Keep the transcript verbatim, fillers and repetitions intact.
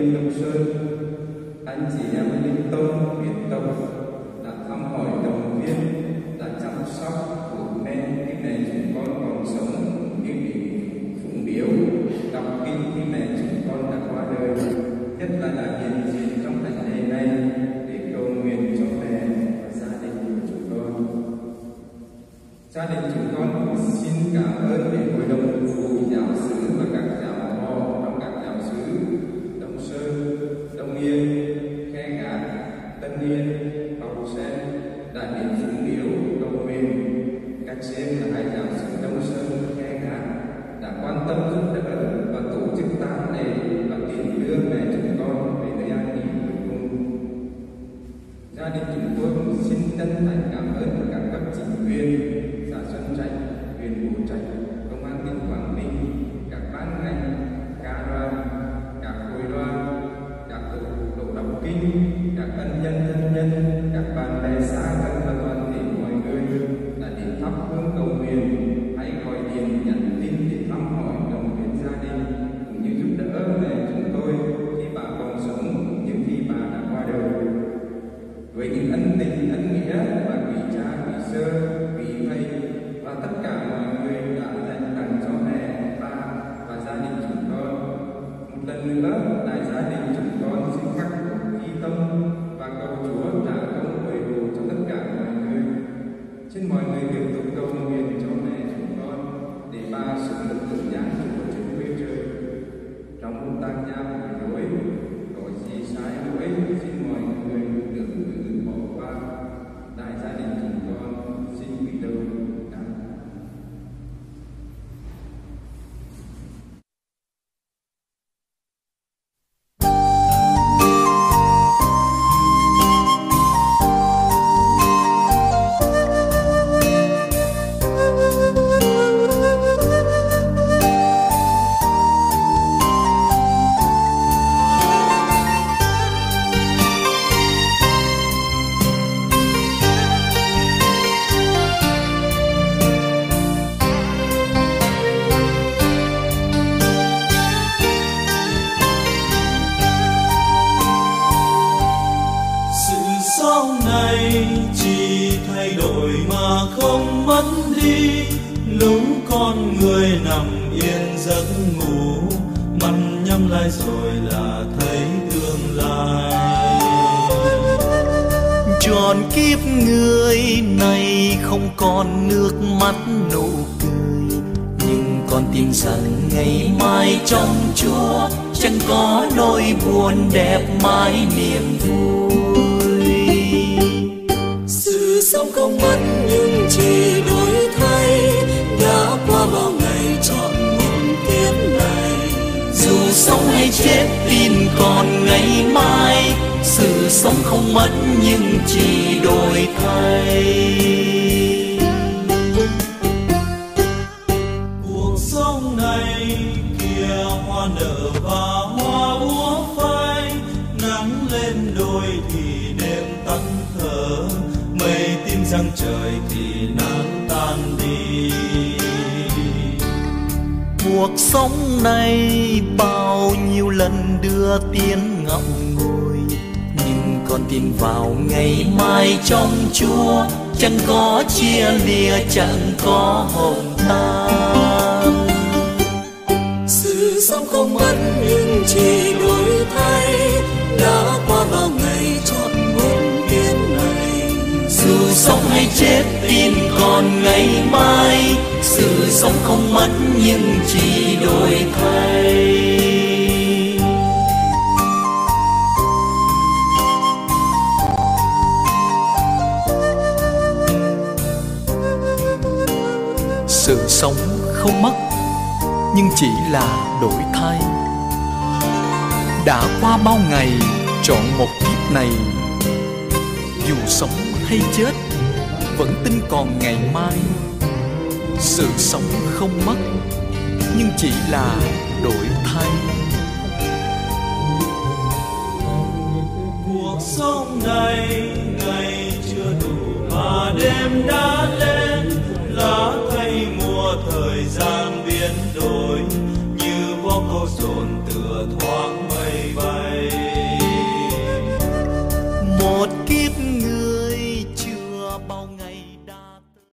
Viên Đông Sơn, anh chị em Linh Tông, Việt Tông đã thăm hỏi động viên, đã chăm sóc phụ mẹ khi mẹ chúng con còn sống, như bị phụng biếu, đọc kinh khi mẹ chúng con đã qua đời, nhất là đã hiện diện trong thánh lễ này để cầu nguyện cho mẹ và gia đình của chúng con. Gia đình chúng con xin cảm ơn về hội đồng phụ giáo xứ và các giáo phó trong các giáo xứ Đông Sơn, Đông Yên, Khe Gạt, Tân Yên, Bầu Sen đã đến phụng biếu cầu nguyện. Các sen là hai giáo xứ Đông Sơn, Khe Gạt đã quan tâm giúp đỡ và tổ chức tang lễ và tiền đưa mẹ chúng con về nơi an nghỉ cuối cùng. Gia đình chúng tôi cũng xin chân thành cảm ơn các cấp chính quyền, xã Xuân Trạch, huyện Bố Trạch, công an tỉnh Quảng Ninh, các ban ngành, ca đoàn, các hội đoàn, các tổ tổ đọc kinh, các ân nhân thân nhân, các bạn bè xa gần và toàn thể mọi người đã đến thắp hương cầu nguyện hay gọi điện nhắn tin để thăm hỏi động viên gia đình cũng như giúp đỡ mẹ chúng tôi khi bà còn sống cũng như khi bà đã qua đời. Với những ân tình, ân nghĩa và quý cha, quý sơ, quý thầy và tất cả mọi người đã dành tặng cho mẹ, ba và gia đình chúng con. Một lần nữa, đại gia đình chúng con xin khắc phục ghi tâm và cầu Chúa trả công bồi bổ cho tất cả mọi người. Xin mọi người tiếp tục cầu nguyện cho mẹ chúng con để ba sống được hưởng giác Chúa trên quê trời. Trong lúc tang gia bối rối, có gì sai lỗi, xin mọi người được cứ bỏ qua. Đại gia đình chúng con xin quỳ đầu. Đẹp mãi niềm vui. Sự sống không mất nhưng chỉ đổi thay, đã qua bao ngày trọn một kiếp này. Dù sống hay chết tin còn ngày mai, sự sống không mất nhưng chỉ đổi thay. Cuộc sống này kìa hoa nở và hoa úa phai, nắng lên đôi thì đêm tắt thở, mây tím răng trời thì nắng tan đi. Cuộc sống này bao nhiêu lần đưa tiếng ngậm ngùi, nhưng con tin vào ngày mai trong Chúa, chẳng có chia lìa, chẳng có hồng tan. Sự sống không mất nhưng chỉ đổi thay, đã qua bao ngày trọn một kiếp này. Dù sống hay chết tin còn ngày mai, sự sống không mất nhưng chỉ đổi thay. Sự sống không mất nhưng chỉ là đổi thay. Đã qua bao ngày trọn một kiếp này, dù sống hay chết vẫn tin còn ngày mai. Sự sống không mất nhưng chỉ là đổi thay. Cuộc sống này ngày chưa đủ mà đêm đã lên, lá thay mùa thời gian biến đổi, như bóng câu dồn tựa thoáng mây bay.